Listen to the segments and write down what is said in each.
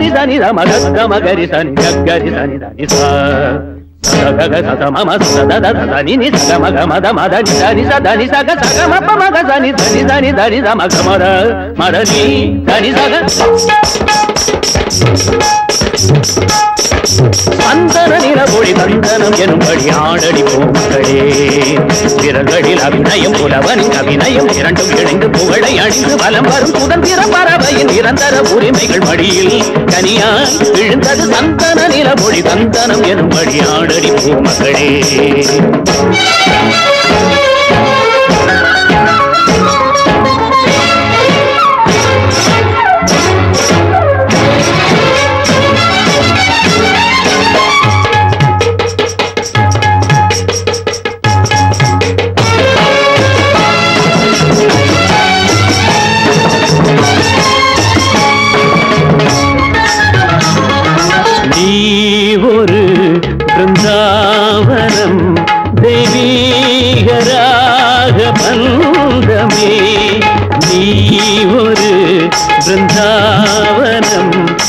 sani da ma ga ma ga ri sani da ni sa sa ga ga sa ma ma sa da da da ni ni sa ma ga ma da ni da ni sa ga ma pa ma ga sani da ni da ma ga ma da ni da ni sa ga சந்தன நிலவொளி தந்தனம் எனும்படி ஆடடி பூமகளே விரல்களில் அபிநயம் புலவனின் அபிநயம் இரண்டும் இணைந்து புகழை அணிந்து வலம் வரும் சுதந்திர பறவையின் நிரந்தர உரிமைகள் மடியில் கனியாய் விழுந்தது சந்தன நிலவொளி தந்தனம் எனும்படி ஆடடி பூமகளே वृंदावनम देवीगराग बंदमे नी ओरु वृंदावनम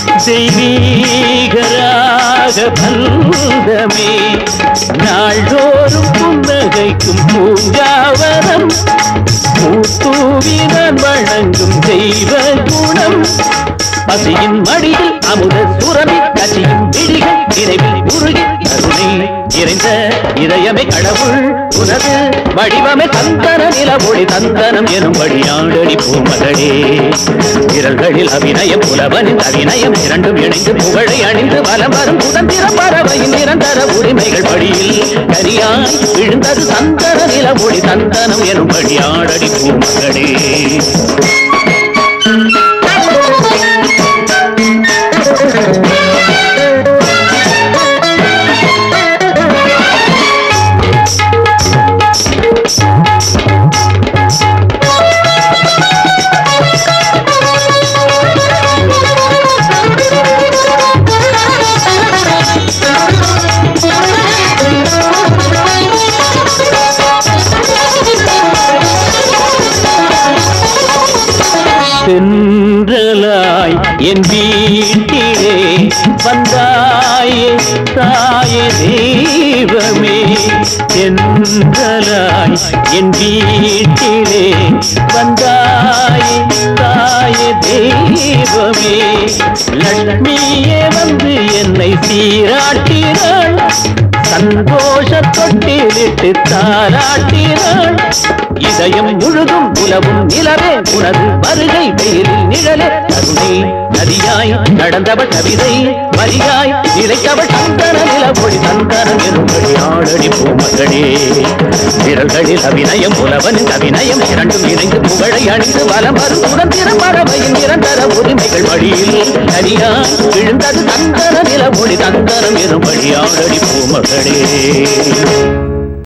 देवीगराग बंदमे नाள்தோறும் புன்னகைக்கும் பூங்காவனம் பூத்தூவினான் வணங்கும் தெய்வ குணம் பசியின் மடியில் அமுத சுரபி கசியும் விழிகள் நினைவில் உருகி கருணை நிறைந்த இதயமே கடவுள் உனது வடிவமே சந்தன நிலவொளி தந்தனம் எனும்படி ஆடடி பூமகளே விரல்களில் அபிநயம் புலவனின் அபிநயம் இரண்டும் இணைந்து புகழை அணிந்து வலம் வரும் சுதந்திர பறவையின் நிரந்தர உரிமைகள் படியில் கரியாய் விழுந்தது சந்தன நிலவொளி தந்தனம் எனும்படி ஆடடி பூமகளே சென்றலாய் என் வீட்டிலே வந்தாயே தாயே தெய்வமே சென்றலாய் என் வீட்டிலே வந்தாயே தாயே தெய்வமே லட்சுமியே வந்து என்னை சீராட்டினாள் சந்தோஷ தொட்டிலிட்டு தாராட்டினாள் இதயம் முழுதும் உலவும் நிலவே உனது வருகை வெயிலில் நிழலே கருணை நதியாய் நடந்தவள் கவிதை மரியாய் நிலைத்தவள் சந்தன நிலவொளி சந்தனம் எனும்படி ஆடடி பூமகளே விரல்களில் அபிநயம் புலவனின் அபிநயம் இரண்டும் இணைந்து புகழை அணிந்து வலம் வரும் சுதந்திர பறவையின் நிரந்தர உரிமைகள் வழியில் நதியாய் விழுந்தது சந்தன நிலவொளி சந்தனம் எனும்படி ஆடடி பூமகளே